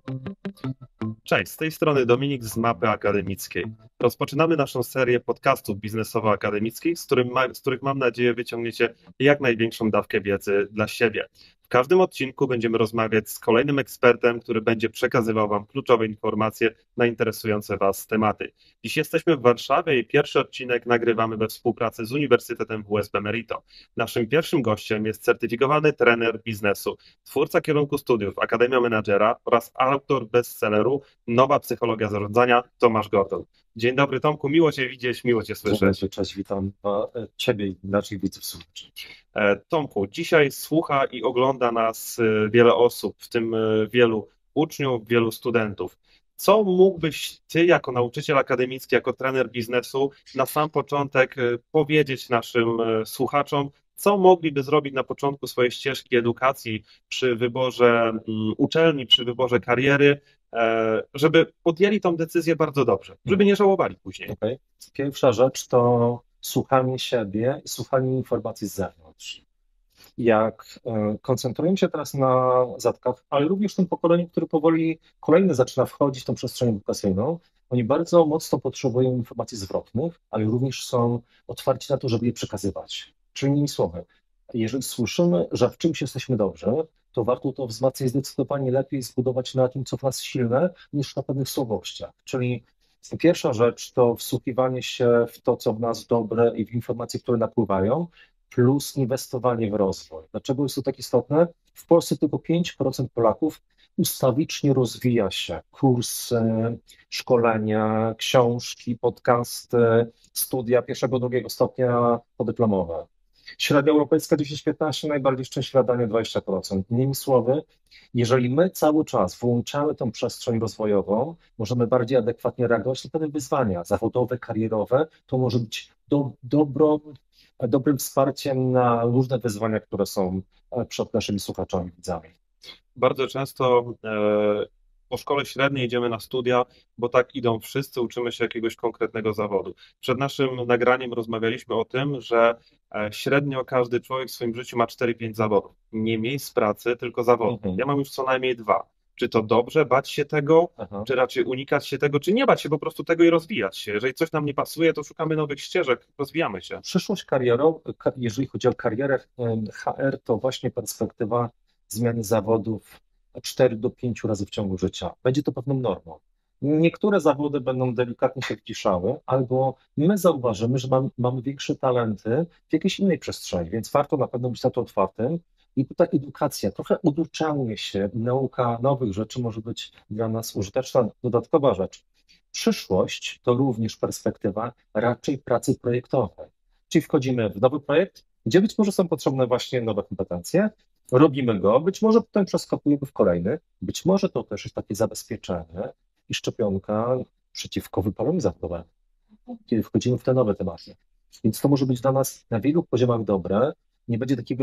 Cześć, z tej strony Dominik z Mapy Akademickiej. Rozpoczynamy naszą serię podcastów biznesowo-akademickich, z których mam nadzieję wyciągniecie jak największą dawkę wiedzy dla siebie. W każdym odcinku będziemy rozmawiać z kolejnym ekspertem, który będzie przekazywał Wam kluczowe informacje na interesujące Was tematy. Dziś jesteśmy w Warszawie i pierwszy odcinek nagrywamy we współpracy z Uniwersytetem WSB Merito. Naszym pierwszym gościem jest certyfikowany trener biznesu, twórca kierunku studiów Akademia Menadżera oraz autor bestselleru Nowa psychologia zarządzania, Tomasz Gordon. Dzień dobry, Tomku, miło Cię widzieć, miło Cię słyszeć. Cześć, witam Ciebie i naszych widzów słuchaczy. Tomku, dzisiaj słucha i ogląda nas wiele osób, w tym wielu uczniów, wielu studentów. Co mógłbyś Ty jako nauczyciel akademicki, jako trener biznesu na sam początek powiedzieć naszym słuchaczom, co mogliby zrobić na początku swojej ścieżki edukacji przy wyborze uczelni, przy wyborze kariery, żeby podjęli tą decyzję bardzo dobrze, żeby nie żałowali później? Okay. Pierwsza rzecz to słuchanie siebie i słuchanie informacji z zewnątrz. Jak koncentrujemy się teraz na zatkach, ale również w tym pokoleniu, które powoli kolejny zaczyna wchodzić w tą przestrzeń edukacyjną, oni bardzo mocno potrzebują informacji zwrotnych, ale również są otwarci na to, żeby je przekazywać. Czyli innymi słowy, jeżeli słyszymy, że w czymś jesteśmy dobrzy, to warto to wzmacniać zdecydowanie lepiej, zbudować na tym, co w nas silne, niż na pewnych słabościach. Czyli pierwsza rzecz to wsłuchiwanie się w to, co w nas dobre i w informacje, które napływają, plus inwestowanie w rozwój. Dlaczego jest to tak istotne? W Polsce tylko 5% Polaków ustawicznie rozwija się. Kursy, szkolenia, książki, podcasty, studia pierwszego, drugiego stopnia podyplomowe. Średnia europejska 10-15, najbardziej szczęśliwa Dania 20%. Innymi słowy, jeżeli my cały czas włączamy tą przestrzeń rozwojową, możemy bardziej adekwatnie reagować na pewne wyzwania zawodowe, karierowe, to może być dobrym wsparciem na różne wyzwania, które są przed naszymi słuchaczami, widzami. Bardzo często po szkole średniej idziemy na studia, bo tak idą wszyscy, uczymy się jakiegoś konkretnego zawodu. Przed naszym nagraniem rozmawialiśmy o tym, że średnio każdy człowiek w swoim życiu ma 4-5 zawodów. Nie miejsc pracy, tylko zawodów. Ja mam już co najmniej 2. Czy to dobrze, bać się tego, czy raczej unikać się tego, czy nie bać się po prostu tego i rozwijać się? Jeżeli coś nam nie pasuje, to szukamy nowych ścieżek, rozwijamy się. Przyszłość karierą, jeżeli chodzi o karierę HR, to właśnie perspektywa zmiany zawodów 4 do 5 razy w ciągu życia. Będzie to pewną normą. Niektóre zawody będą delikatnie się wciszały, albo my zauważymy, że mamy większe talenty w jakiejś innej przestrzeni, więc warto na pewno być na to otwartym. I tutaj edukacja, trochę uduczanie się, nauka nowych rzeczy może być dla nas użyteczna. Dodatkowa rzecz. Przyszłość to również perspektywa raczej pracy projektowej. Czyli wchodzimy w nowy projekt, gdzie być może są potrzebne właśnie nowe kompetencje, robimy go, być może potem przeskakujemy w kolejny, być może to też jest takie zabezpieczenie i szczepionka przeciwko wypalom zawodowym, kiedy wchodzimy w te nowe tematy. Więc to może być dla nas na wielu poziomach dobre, nie będzie takiego,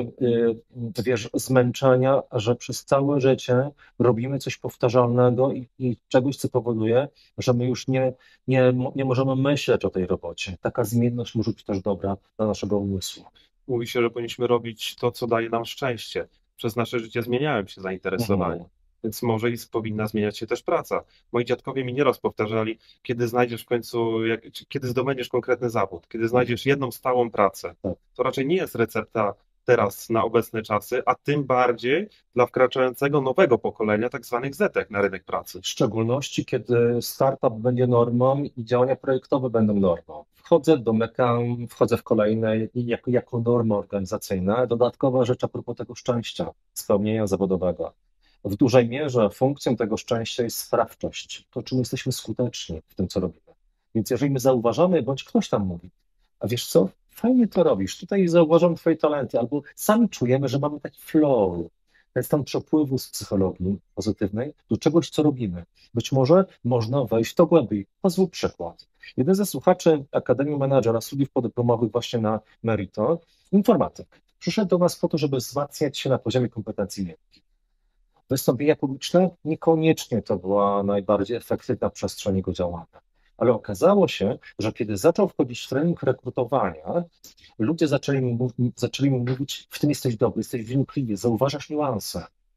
zmęczenia, że przez całe życie robimy coś powtarzalnego i czegoś, co powoduje, że my już nie możemy myśleć o tej robocie. Taka zmienność może być też dobra dla naszego umysłu. Mówi się, że powinniśmy robić to, co daje nam szczęście. Przez nasze życie zmieniają się zainteresowania, więc może i powinna zmieniać się też praca. Moi dziadkowie mi nieraz powtarzali, kiedy znajdziesz w końcu, kiedy zdobędziesz konkretny zawód, kiedy znajdziesz jedną stałą pracę, to raczej nie jest recepta teraz na obecne czasy, a tym bardziej dla wkraczającego nowego pokolenia tak zwanych zetek na rynek pracy. W szczególności, kiedy startup będzie normą i działania projektowe będą normą. Domykam, wchodzę w kolejne jako norma organizacyjna. Dodatkowa rzecz a propos tego szczęścia, spełnienia zawodowego. W dużej mierze funkcją tego szczęścia jest sprawczość, to czym jesteśmy skuteczni w tym, co robimy. Więc jeżeli my zauważamy, bądź ktoś tam mówi, a wiesz co, fajnie to robisz, tutaj zauważam twoje talenty, albo sami czujemy, że mamy taki flow, ten stan przepływu z psychologii pozytywnej do czegoś, co robimy. Być może można wejść w to głębiej. Pozwól przykład. Jeden ze słuchaczy Akademii Menadżera, studiów podyplomowych właśnie na Merito, informatyk, przyszedł do nas po to, żeby wzmacniać się na poziomie kompetencji miękkich. Wystąpienia publiczne niekoniecznie to była najbardziej efektywna przestrzeń jego działania. Ale okazało się, że kiedy zaczął wchodzić w trening rekrutowania, ludzie zaczęli mu mówić, w tym jesteś dobry, jesteś wnikliwy, zauważasz niuanse.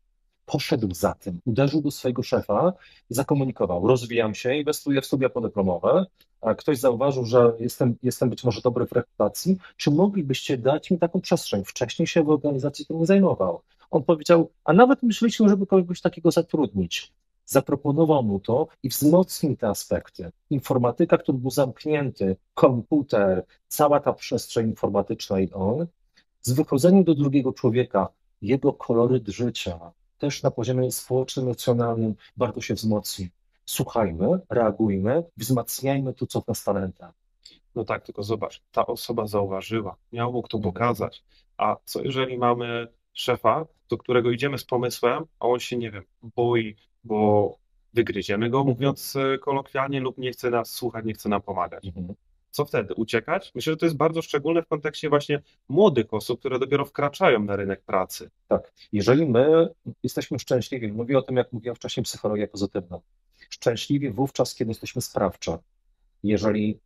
poszedł za tym, uderzył do swojego szefa i zakomunikował: rozwijam się, inwestuję w studia podyplomowe, a ktoś zauważył, że jestem być może dobry w rekrutacji, czy moglibyście dać mi taką przestrzeń? Wcześniej się w organizacji tym nie zajmował. On powiedział: a nawet myśleliśmy, żeby kogoś takiego zatrudnić. Zaproponował mu to i wzmocnił te aspekty. Informatyka, który był zamknięty, komputer, cała ta przestrzeń informatyczna i on, z wychodzeniem do drugiego człowieka, jego koloryt życia, też na poziomie społecznym, emocjonalnym, bardzo się wzmocni. Słuchajmy, reagujmy, wzmacniajmy to, co w nas talenta. No tak, tylko zobacz, ta osoba zauważyła, mógł to pokazać, a co jeżeli mamy szefa, do którego idziemy z pomysłem, a on się, nie wiem, boi, bo wygryziemy go, mówiąc kolokwialnie, lub nie chce nas słuchać, nie chce nam pomagać. Co wtedy? Uciekać? Myślę, że to jest bardzo szczególne w kontekście właśnie młodych osób, które dopiero wkraczają na rynek pracy. Tak, jeżeli my jesteśmy szczęśliwi, mówię o tym, jak mówiłem wcześniej, psychologia pozytywna, szczęśliwi wówczas, kiedy jesteśmy sprawczy. Jeżeli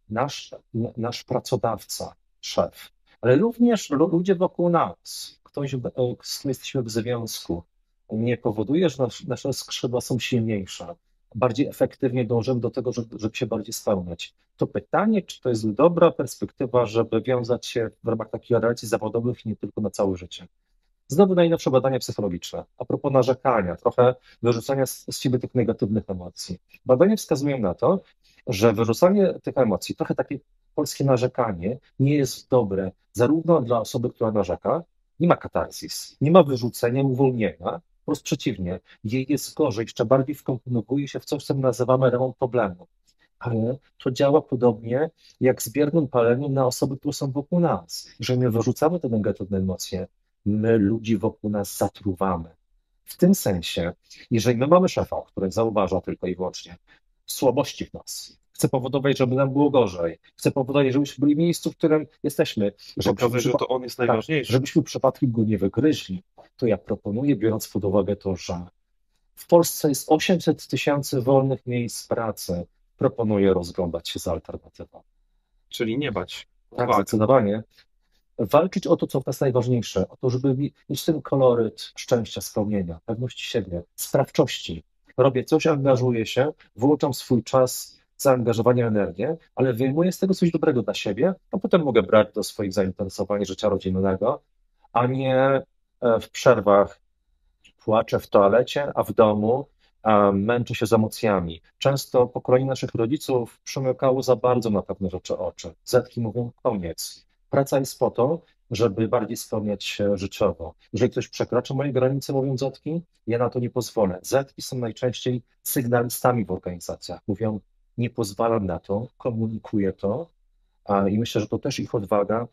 nasz pracodawca, szef, ale również ludzie wokół nas, ktoś, z kim jesteśmy w związku, nie powoduje, że nasze skrzydła są silniejsze, bardziej efektywnie dążymy do tego, żeby się bardziej spełniać. To pytanie, czy to jest dobra perspektywa, żeby wiązać się w ramach takich relacji zawodowych nie tylko na całe życie. Znowu najnowsze badania psychologiczne. A propos narzekania, trochę wyrzucania z siebie tych negatywnych emocji. Badania wskazują na to, że wyrzucanie tych emocji, trochę takie polskie narzekanie, nie jest dobre zarówno dla osoby, która narzeka, nie ma katarzis, nie ma wyrzucenia, uwolnienia, wprost przeciwnie, jej jest gorzej, jeszcze bardziej wkomponowuje się w coś, co nazywamy remont problemu. Ale to działa podobnie jak z biernym paleniem na osoby, które są wokół nas. Jeżeli my wyrzucamy te negatywne emocje, my ludzi wokół nas zatruwamy. W tym sensie, jeżeli my mamy szefa, który zauważa tylko i wyłącznie słabości w nas, chce powodować, żeby nam było gorzej, chce powodować, żebyśmy byli w miejscu, w którym jesteśmy, Pokazać, że to on jest najważniejszy. żebyśmy przypadkiem go nie wygryźli, to ja proponuję, biorąc pod uwagę to, że w Polsce jest 800 000 wolnych miejsc pracy, proponuję rozglądać się za alternatywą. Czyli nie bać. Tak, zdecydowanie. Walczyć o to, co w nas najważniejsze, o to, żeby mieć ten koloryt szczęścia, spełnienia, pewności siebie, sprawczości. Robię coś, angażuję się, włączam swój czas, zaangażowanie, energię, ale wyjmuję z tego coś dobrego dla siebie, a potem mogę brać do swoich zainteresowań życia rodzinnego, a nie w przerwach płaczę w toalecie, a w domu męczę się z emocjami. Często pokolenie naszych rodziców przymykało za bardzo na pewne rzeczy oczy. Zetki mówią: koniec. Praca jest po to, żeby bardziej spełniać się życiowo. Jeżeli ktoś przekracza moje granice, mówią zetki, ja na to nie pozwolę. Zetki są najczęściej sygnalistami w organizacjach. Mówią: nie pozwalam na to, komunikuję to, i myślę, że to też ich odwaga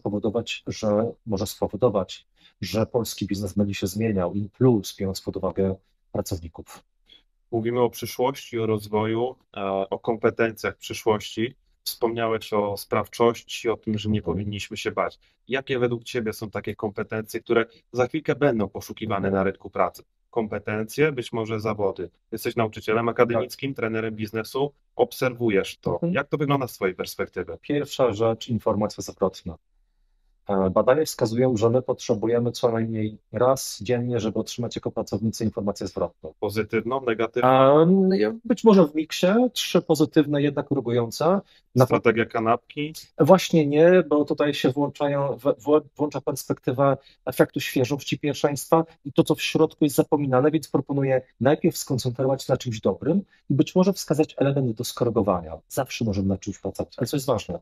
może spowodować, że polski biznes będzie się zmieniał, in plus, biorąc pod uwagę pracowników. Mówimy o przyszłości, o rozwoju, o kompetencjach przyszłości. Wspomniałeś o sprawczości, o tym, że nie powinniśmy się bać. Jakie według Ciebie są takie kompetencje, które za chwilkę będą poszukiwane na rynku pracy? Kompetencje, być może zawody. Jesteś nauczycielem akademickim, trenerem biznesu, obserwujesz to. Jak to wygląda z Twojej perspektywy? Pierwsza rzecz, informacja zwrotna. Badania wskazują, że my potrzebujemy co najmniej raz dziennie, żeby otrzymać jako pracownicy informację zwrotną. Pozytywną, negatywną? Być może w miksie, 3 pozytywne, 1 korygująca. Strategia kanapki? Właśnie nie, bo tutaj się włącza perspektywa efektu świeżości, pierwszeństwa i to, co w środku jest zapominane, więc proponuję najpierw skoncentrować się na czymś dobrym i być może wskazać element do skorygowania. Zawsze możemy na czymś pracować, ale co jest ważne,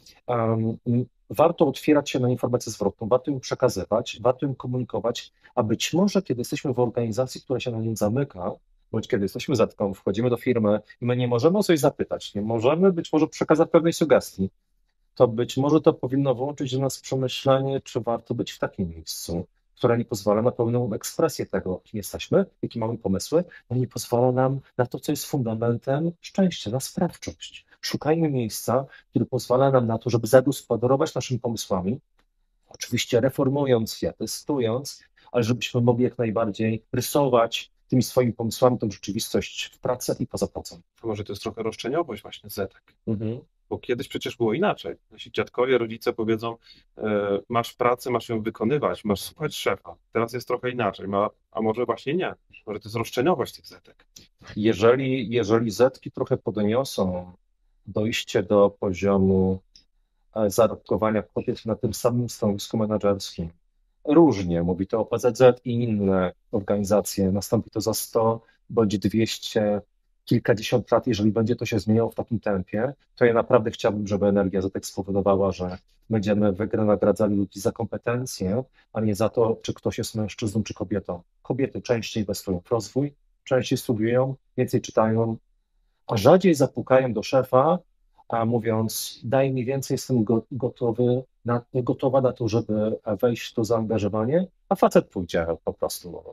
warto otwierać się na informację zwrotną, warto ją przekazywać, warto ją komunikować, a być może kiedy jesteśmy w organizacji, która się na nim zamyka, bądź kiedy jesteśmy zetką, wchodzimy do firmy i my nie możemy o coś zapytać, nie możemy być może przekazać pewnej sugestii, to być może to powinno włączyć do nas przemyślenie, czy warto być w takim miejscu, które nie pozwala na pełną ekspresję tego, kim jesteśmy, jakie mamy pomysły, no nie pozwala nam na to, co jest fundamentem szczęścia, na sprawczość. Szukajmy miejsca, które pozwala nam na to, żeby zagospodarować naszymi pomysłami, oczywiście reformując je, testując, ale żebyśmy mogli jak najbardziej rysować tymi swoimi pomysłami tą rzeczywistość w pracy i poza pracą. To może to jest trochę roszczeniowość właśnie zetek. Bo kiedyś przecież było inaczej. Nasi dziadkowie, rodzice powiedzą, masz pracę, masz ją wykonywać, masz słuchać szefa. Teraz jest trochę inaczej, a może właśnie nie. Może to jest roszczeniowość tych zetek. Jeżeli zetki trochę podniosą dojście do poziomu zarobkowania kobiet na tym samym stanowisku menedżerskim, różnie, mówi to OPZZ i inne organizacje, nastąpi to za 100 bądź 200, kilkadziesiąt lat, jeżeli będzie to się zmieniało w takim tempie, to ja naprawdę chciałbym, żeby Energia ZTEK spowodowała, że będziemy wynagradzali ludzi za kompetencje, a nie za to, czy ktoś jest mężczyzną, czy kobietą. Kobiety częściej inwestują w rozwój, częściej studiują, więcej czytają, a rzadziej zapukają do szefa, a mówiąc, daj mi więcej, jestem gotowa na to, żeby wejść w to zaangażowanie, a facet pójdzie po prostu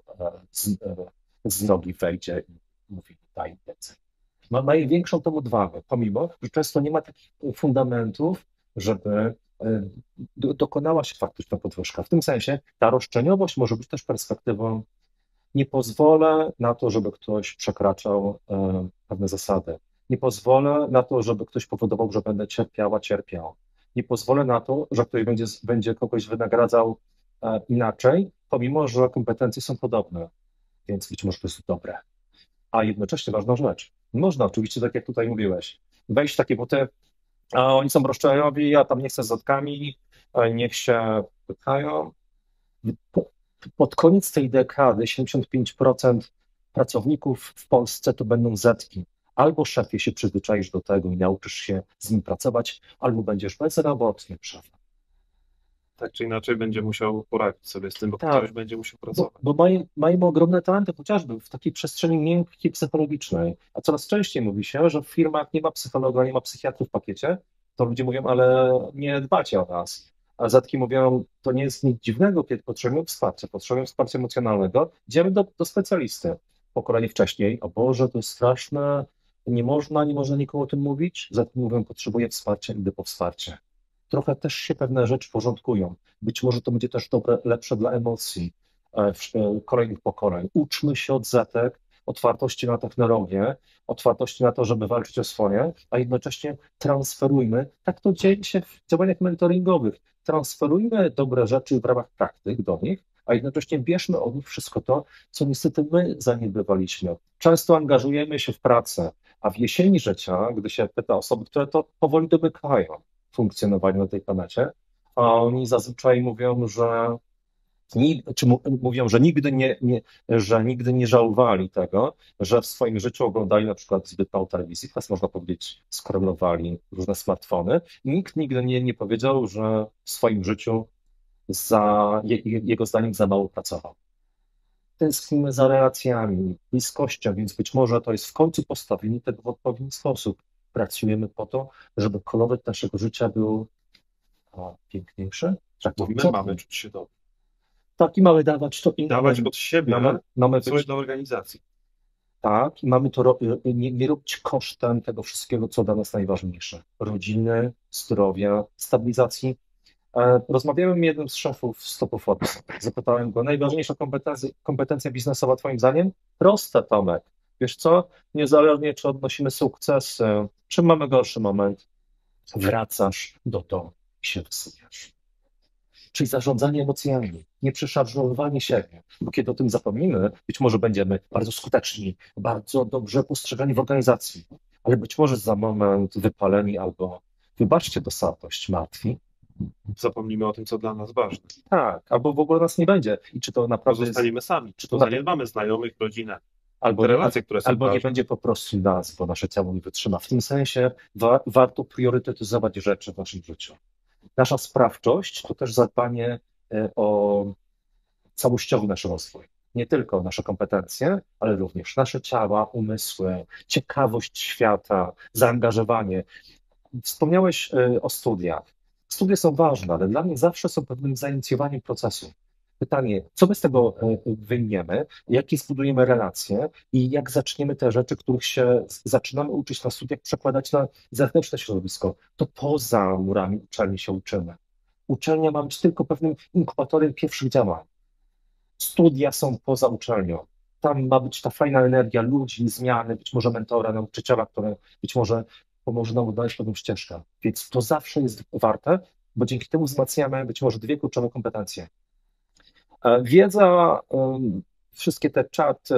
z nogi, wejdzie i mówi, daj więcej. Ma największą tą odwagę, pomimo, że często nie ma takich fundamentów, żeby dokonała się faktyczna podwyżka. W tym sensie ta roszczeniowość może być też perspektywą, nie pozwolę na to, żeby ktoś przekraczał pewne zasady. Nie pozwolę na to, żeby ktoś powodował, że będę cierpiał. Nie pozwolę na to, że ktoś będzie kogoś wynagradzał inaczej, pomimo że kompetencje są podobne, więc być może to jest dobre. A jednocześnie ważna rzecz. Można oczywiście, tak jak tutaj mówiłeś, wejść w takie buty, a oni są roszczeniowi, ja tam nie chcę z zatkami, niech się pytają. Pod koniec tej dekady 75% pracowników w Polsce to będą zetki. Albo szefie się przyzwyczaisz do tego i nauczysz się z nim pracować, albo będziesz bezrobotnym szefem. Tak czy inaczej będzie musiał poradzić sobie z tym, bo ktoś będzie musiał pracować. Bo mają ogromne talenty chociażby w takiej przestrzeni miękkiej, psychologicznej. A coraz częściej mówi się, że w firmach nie ma psychologa, nie ma psychiatrów w pakiecie, to ludzie mówią, ale nie dbacie o nas. A zetki mówią, to nie jest nic dziwnego, kiedy potrzebują wsparcia emocjonalnego, idziemy do specjalisty. Pokolenie wcześniej, o Boże, to jest straszne, nie można nikomu o tym mówić. Zetki mówią, potrzebuję wsparcia, idę po wsparcie. Trochę też się pewne rzeczy porządkują. Być może to będzie też dobre, lepsze dla emocji kolejnych pokoleń. Uczmy się od zetek, otwartości na technologię, otwartości na to, żeby walczyć o swoje, a jednocześnie transferujmy, tak to dzieje się w działaniach mentoringowych, transferujmy dobre rzeczy w ramach praktyk do nich, a jednocześnie bierzmy od nich wszystko to, co niestety my zaniedbywaliśmy. Często angażujemy się w pracę, a w jesieni życia, gdy się pyta osoby, które to powoli domykają funkcjonowaniu na tej planecie, a oni zazwyczaj mówią, że nigdy nie żałowali tego, że w swoim życiu oglądali na przykład zbyt mało telewizji, teraz można powiedzieć, skrolowali różne smartfony i nikt nigdy nie powiedział, że w swoim życiu jego zdaniem za mało pracował. Tęsknimy za relacjami, bliskością, więc być może to jest w końcu postawienie tego w odpowiedni sposób. Pracujemy po to, żeby koloryt naszego życia był piękniejszy. My mamy czuć się dobrze. Tak, i mamy dawać to innym. Dawać od siebie, mamy coś do organizacji. Tak, i mamy to nie robić kosztem tego wszystkiego, co dla nas najważniejsze. Rodziny, zdrowia, stabilizacji. Rozmawiałem z jednym z szefów Stopu Forbes. Zapytałem go, najważniejsza kompetencja biznesowa twoim zdaniem? Proste, Tomek. Wiesz co? Niezależnie, czy odnosimy sukces, czy mamy gorszy moment, wracasz do domu i się wysypiasz. Czyli zarządzanie emocjami, nie przeszarżowywanie siebie, bo kiedy o tym zapomnimy, być może będziemy bardzo skuteczni, bardzo dobrze postrzegani w organizacji, ale być może za moment wypaleni albo, wybaczcie to słabość, martwi. Zapomnimy o tym, co dla nas ważne. Tak, albo w ogóle nas nie będzie. I czy to naprawdę zostaniemy sami, czy to zaniedbamy znajomych, rodzinę, albo relacje, które są albo ważne. Nie będzie po prostu nas, bo nasze ciało nie wytrzyma. W tym sensie warto priorytetyzować rzeczy w naszym życiu. Nasza sprawczość to też zadbanie o całościowy nasz rozwój. Nie tylko nasze kompetencje, ale również nasze ciała, umysły, ciekawość świata, zaangażowanie. Wspomniałeś o studiach. Studia są ważne, ale dla mnie zawsze są pewnym zainicjowaniem procesu. Pytanie, co my z tego wyjmiemy, jakie zbudujemy relacje i jak zaczniemy te rzeczy, których się zaczynamy uczyć na studiach, przekładać na zewnętrzne środowisko. To poza murami uczelni się uczymy. Uczelnia ma być tylko pewnym inkubatorem pierwszych działań. Studia są poza uczelnią. tam ma być ta fajna energia ludzi, zmiany, być może mentora, nauczyciela, który być może pomoże nam odnaleźć pewną ścieżkę. Więc to zawsze jest warte, bo dzięki temu wzmacniamy być może dwie kluczowe kompetencje. Wiedza, wszystkie te czaty,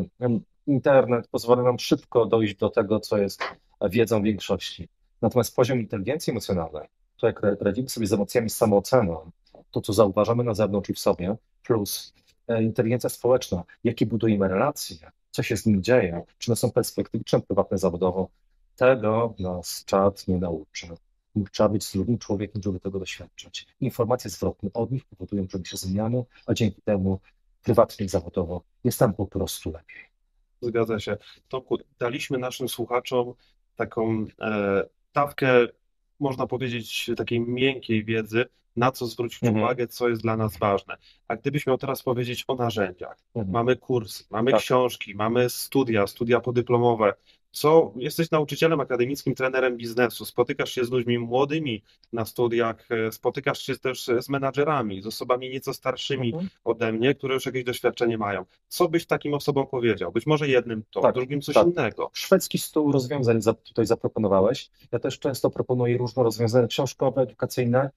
internet pozwala nam szybko dojść do tego, co jest wiedzą większości. Natomiast poziom inteligencji emocjonalnej, to jak radzimy sobie z emocjami, z samooceną, to co zauważamy na zewnątrz i w sobie, plus inteligencja społeczna, jakie budujemy relacje, co się z nim dzieje, czy one są perspektywiczne, prywatne, zawodowo, tego nas czat nie nauczy. Trzeba być z drugim człowiekiem, żeby tego doświadczać. Informacje zwrotne od nich powodują, że my się zmieniamy, a dzięki temu prywatnie i zawodowo jest nam po prostu lepiej. Zgadza się. Tomku, daliśmy naszym słuchaczom taką dawkę, można powiedzieć, takiej miękkiej wiedzy, na co zwrócić uwagę, co jest dla nas ważne. A gdybyś miał teraz powiedzieć o narzędziach, mamy kursy, mamy książki, mamy studia podyplomowe. Jesteś nauczycielem akademickim, trenerem biznesu, spotykasz się z ludźmi młodymi na studiach, spotykasz się też z menadżerami, z osobami nieco starszymi ode mnie, które już jakieś doświadczenie mają. Co byś takim osobom powiedział? Być może jednym to, drugim coś innego. Szwedzki stół rozwiązań tutaj zaproponowałeś. Ja też często proponuję różne rozwiązania książkowe, edukacyjne,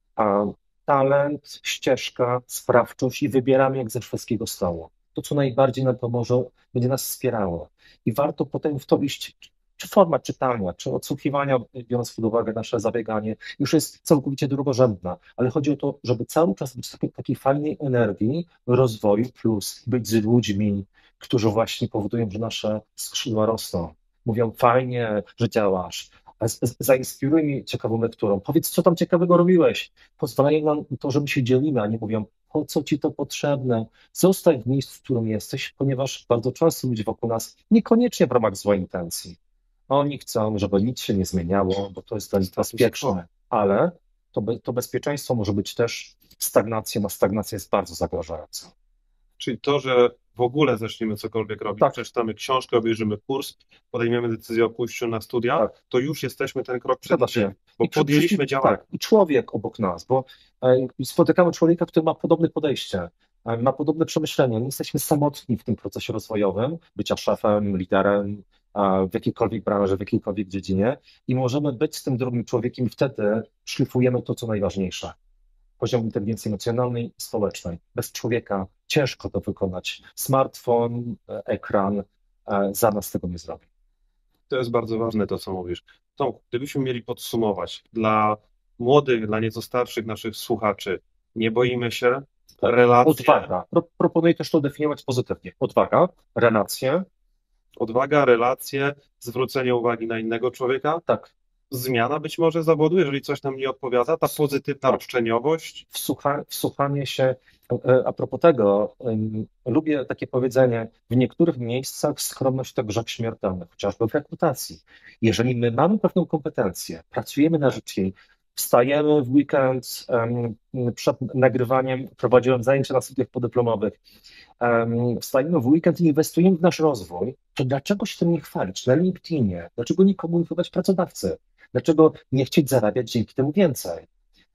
a talent, ścieżka, sprawczość i wybieramy jak ze szwedzkiego stołu. To, co najbardziej nam pomoże, będzie nas wspierało. I warto potem w to iść, czy forma czytania, czy odsłuchiwania, biorąc pod uwagę nasze zabieganie, już jest całkowicie drugorzędna, ale chodzi o to, żeby cały czas być w takiej fajnej energii rozwoju, plus być z ludźmi, którzy właśnie powodują, że nasze skrzydła rosną. Mówią, fajnie, że działasz, zainspiruj mnie ciekawą lekturą, powiedz, co tam ciekawego robiłeś. Pozwalają nam to, że my się dzielimy, a nie mówią, po co ci to potrzebne, zostań w miejscu, w którym jesteś, ponieważ bardzo często ludzie wokół nas, niekoniecznie w ramach złej intencji, oni chcą, żeby nic się nie zmieniało, bo to jest dla nich bezpieczne, ale to bezpieczeństwo może być też stagnacją, a stagnacja jest bardzo zagrażająca. Czyli to, że w ogóle zaczniemy cokolwiek robić, przeczytamy książkę, obejrzymy kurs, podejmiemy decyzję o pójściu na studia, to już jesteśmy ten krok przed tym, bo podjęliśmy działanie. I człowiek obok nas, bo spotykamy człowieka, który ma podobne podejście, ma podobne przemyślenia. Nie jesteśmy samotni w tym procesie rozwojowym, bycia szefem, liderem w jakiejkolwiek branży, w jakiejkolwiek dziedzinie i możemy być z tym drugim człowiekiem i wtedy szlifujemy to, co najważniejsze. Poziom inteligencji emocjonalnej i społecznej. Bez człowieka ciężko to wykonać. Smartfon, ekran za nas tego nie zrobi. To jest bardzo ważne to, co mówisz. Tomku, gdybyśmy mieli podsumować dla młodych, dla nieco starszych naszych słuchaczy, nie boimy się, relacje. Odwaga. Proponuję też to definiować pozytywnie. Odwaga, relacje. Odwaga, relacje, zwrócenie uwagi na innego człowieka. Tak. Zmiana być może zawodu, jeżeli coś nam nie odpowiada, ta pozytywna roszczeniowość. Wsłuchanie się. A propos tego, lubię takie powiedzenie, w niektórych miejscach skromność to grzech śmiertelny, chociażby w rekrutacji. Jeżeli my mamy pewną kompetencję, pracujemy na rzecz jej, wstajemy w weekend przed nagrywaniem, prowadziłem zajęcia na studiach podyplomowych, wstajemy w weekend i inwestujemy w nasz rozwój, to dlaczego się tym nie chwalić na LinkedInie? Dlaczego nie komunikować pracodawcy? Dlaczego nie chcieć zarabiać dzięki temu więcej?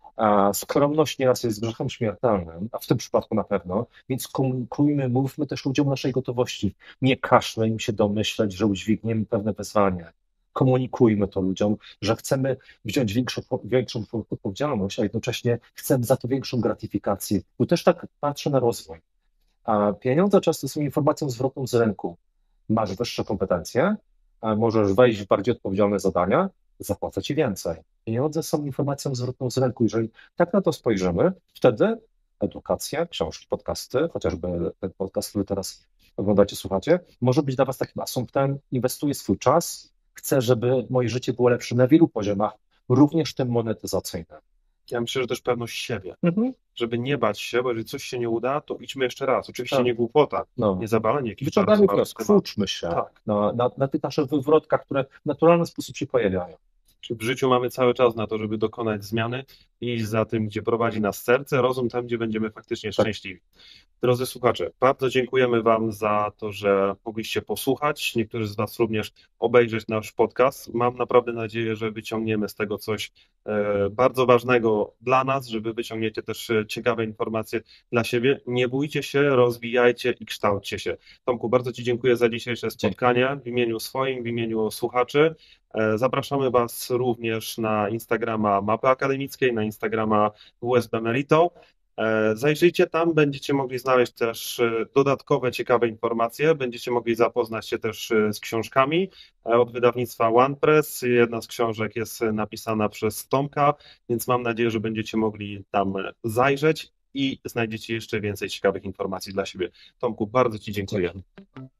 A skromność nieraz jest grzechem śmiertelnym, a w tym przypadku na pewno, więc komunikujmy, mówmy też ludziom o naszej gotowości. Nie każmy im się domyśleć, że udźwigniemy pewne wyzwanie. Komunikujmy to ludziom, że chcemy wziąć większą odpowiedzialność, a jednocześnie chcemy za to większą gratyfikację. Bo też tak patrzę na rozwój. A pieniądze często są informacją zwrotną z rynku. Masz wyższe kompetencje, możesz wejść w bardziej odpowiedzialne zadania, zapłacę ci więcej. Pieniądze są informacją zwrotną z rynku. Jeżeli tak na to spojrzymy, wtedy edukacja, książki, podcasty, chociażby ten podcast, który teraz oglądacie, słuchacie, może być dla was takim asumptem, inwestuję swój czas, chcę, żeby moje życie było lepsze na wielu poziomach, również tym monetyzacyjnym. Ja myślę, że też pewność siebie, żeby nie bać się, bo jeżeli coś się nie uda, to idźmy jeszcze raz. Oczywiście nie głupota, nie zabalanie jakichś wyciągamy wniosek, uczmy się na tych naszych wywrotkach, które w naturalny sposób się pojawiają. W życiu mamy cały czas na to, żeby dokonać zmiany i iść za tym, gdzie prowadzi nas serce, rozum tam, gdzie będziemy faktycznie Tak. szczęśliwi. Drodzy słuchacze, bardzo dziękujemy Wam za to, że mogliście posłuchać, niektórzy z Was również obejrzeć nasz podcast. Mam naprawdę nadzieję, że wyciągniemy z tego coś bardzo ważnego dla nas, że Wy wyciągniecie też ciekawe informacje dla siebie. Nie bójcie się, rozwijajcie i kształćcie się. Tomku, bardzo Ci dziękuję za dzisiejsze spotkanie w imieniu swoim, w imieniu słuchaczy. Zapraszamy Was również na Instagrama Mapy Akademickiej, na Instagrama WSB Merito. Zajrzyjcie tam, będziecie mogli znaleźć też dodatkowe, ciekawe informacje, będziecie mogli zapoznać się też z książkami od wydawnictwa OnePress. Jedna z książek jest napisana przez Tomka, więc mam nadzieję, że będziecie mogli tam zajrzeć i znajdziecie jeszcze więcej ciekawych informacji dla siebie. Tomku, bardzo Ci dziękuję.